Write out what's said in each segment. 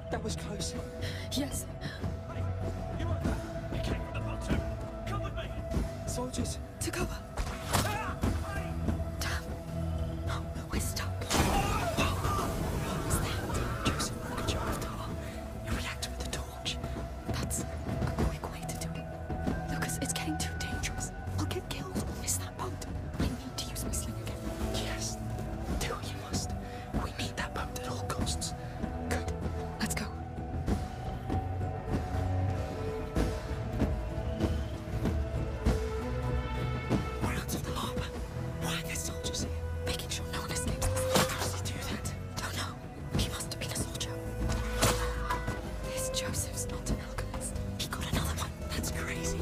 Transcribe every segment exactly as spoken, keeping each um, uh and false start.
That was close. Yes. Hey, you were... You came from the bottom. Come with me. Soldiers. To cover. Ah! Hey! Damn. No, we're stuck. What's that? Joseph, look at your avatar. You react with the torch. That's a quick way to do it. Lucas, it's getting too dangerous. I'll get killed or miss that boat. I need to use my sling again. Yes. Do what you must. We need that boat at all costs. Good. Let's go. We're out of the harbour. Why are there soldiers here? Making sure no one escapes us. How does he do that? Don't know. He must have been a soldier. This Joseph's not an alchemist. He got another one. That's crazy.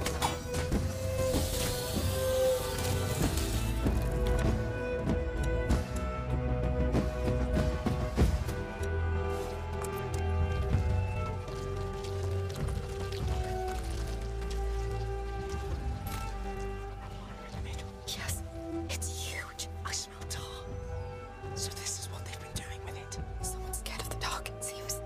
Yes. It's huge. I smell tar. So this is what they've been doing with it. Someone's scared of the dark, it seems.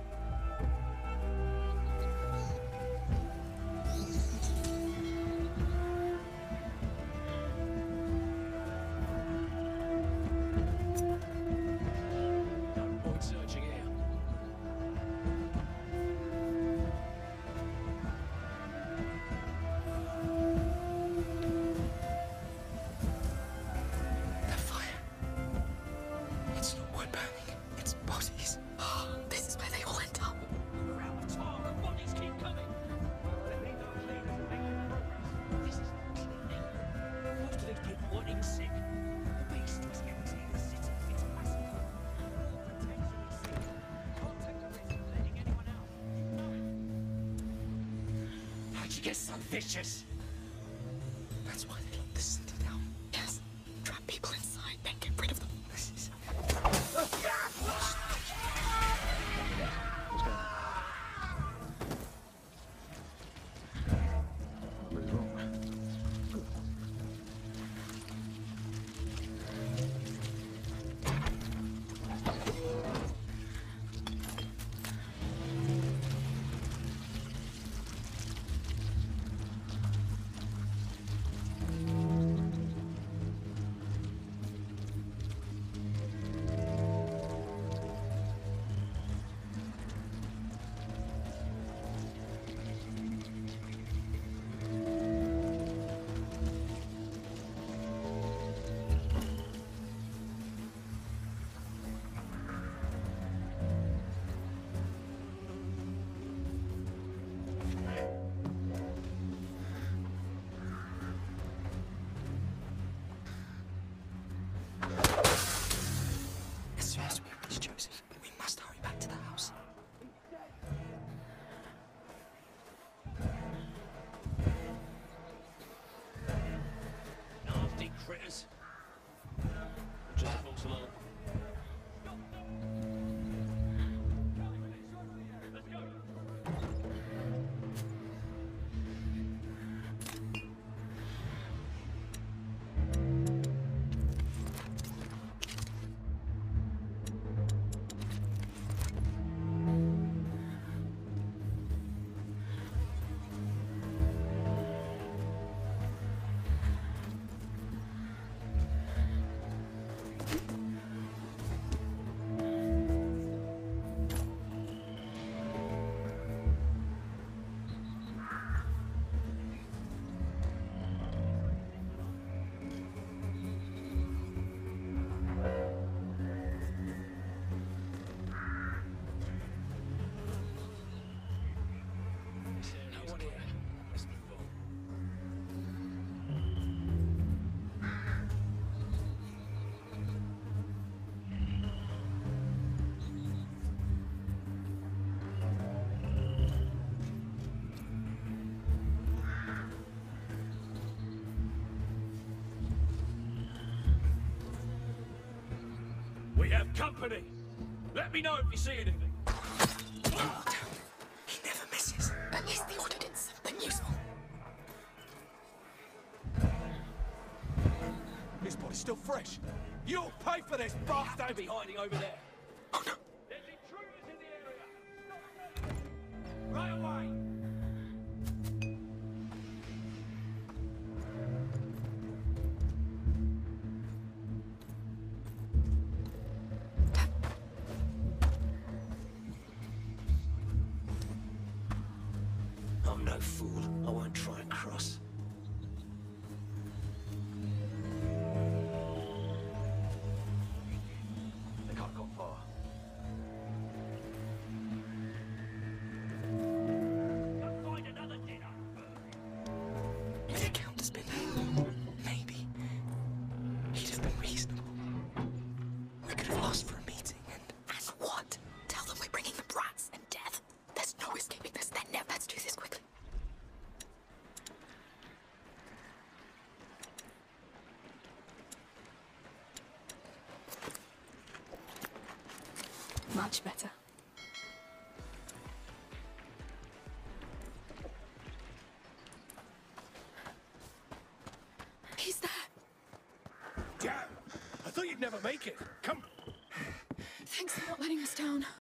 No point searching here. The fire. It's not wood burning. It's bodies. This is where they all end up. Around the tar and bodies keep coming. Let me know cleaners and making progress. This is not cleaning. Most of these people weren't even sick. The beast is emptying the city. It's massive. We're all potentially sick. Can't take the risk of letting anyone out. You know it. How'd you get so vicious? That's why they locked the city down. Yes. Trap people inside, then get rid of them. This is... As soon as we reach Joseph, we must hurry back to the house. Nasty critters. Just false along. Let's go. No one here. Let's move on. We have company. Let me know if you see anything. He never misses. At least the order did something useful. This body's still fresh. You'll pay for this, bastard! Don't be hiding over there. Oh no. There's intruders in the area. fool. I won't try and cross. They can't go far. Go find another dinner. The Count has been here. Maybe. He'd have been reasonable. We could have asked for a meeting and... And what? Tell them we're bringing them rats and death. There's no escaping this. Then no. Let's do this quickly. Much better. He's there. Damn! I thought you'd never make it. Come. Thanks for not letting us down.